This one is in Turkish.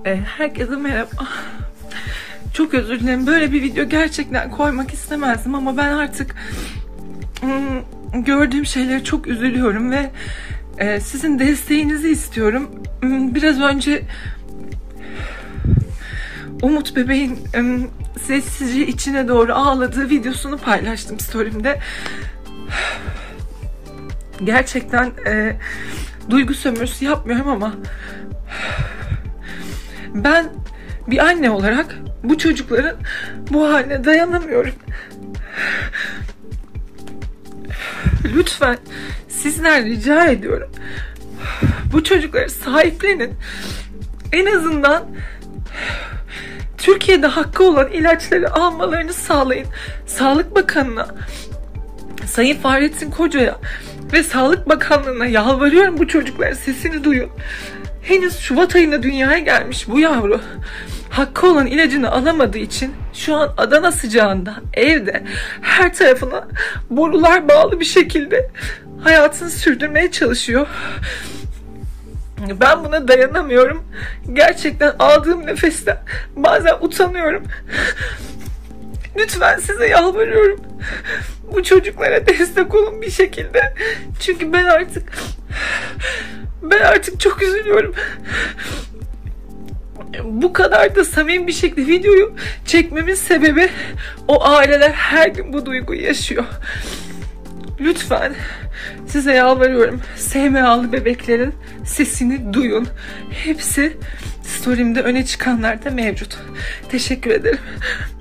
Herkese merhaba. Çok özür dilerim. Böyle bir video gerçekten koymak istemezdim ama ben artık gördüğüm şeylere çok üzülüyorum ve sizin desteğinizi istiyorum. Biraz önce Umut bebeğin sessizce içine doğru ağladığı videosunu paylaştım story'imde. Gerçekten duygu sömürüsü yapmıyorum ama ben bir anne olarak bu çocukların bu haline dayanamıyorum. Lütfen sizden rica ediyorum. Bu çocukları sahiplenin. En azından Türkiye'de hakkı olan ilaçları almalarını sağlayın. Sağlık Bakanı'na, Sayın Fahrettin Koca'ya ve Sağlık Bakanlığı'na yalvarıyorum, bu çocukların sesini duyun. Henüz Şubat ayında dünyaya gelmiş bu yavru. Hakkı olan ilacını alamadığı için şu an Adana sıcağında evde her tarafına borular bağlı bir şekilde hayatını sürdürmeye çalışıyor. Ben buna dayanamıyorum. Gerçekten aldığım nefesten bazen utanıyorum. Lütfen size yalvarıyorum. Bu çocuklara destek olun bir şekilde. Çünkü ben artık çok üzülüyorum. Bu kadar da samimi bir şekilde videoyu çekmemin sebebi o aileler her gün bu duyguyu yaşıyor. Lütfen size yalvarıyorum. SMA'lı bebeklerin sesini duyun. Hepsi story'imde öne çıkanlar da mevcut. Teşekkür ederim.